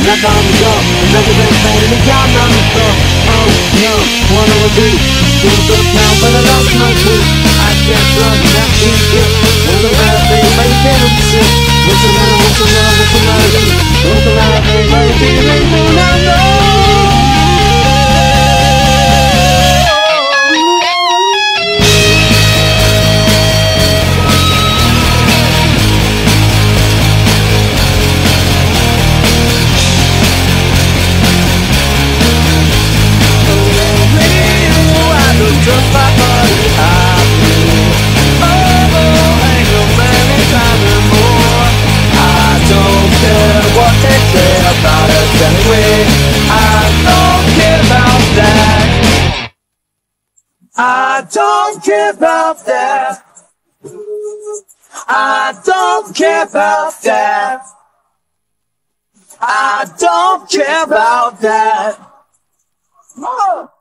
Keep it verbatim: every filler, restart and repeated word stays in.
back on the go. Never been playing the ground on the floor. Oh no, one over three. Still good now, but I lost my cool. I can't run, not being good. What's the matter, baby? Why you can't be sick? What's the matter, what's the matter, what's the matter? What's the matter, baby? Why you feeling me now? No. Just my body happy. Oh, ain't no many time anymore. I don't care what they say about us anyway. I don't care about that. I don't care about that. I don't care about that. I don't care about that. Oh.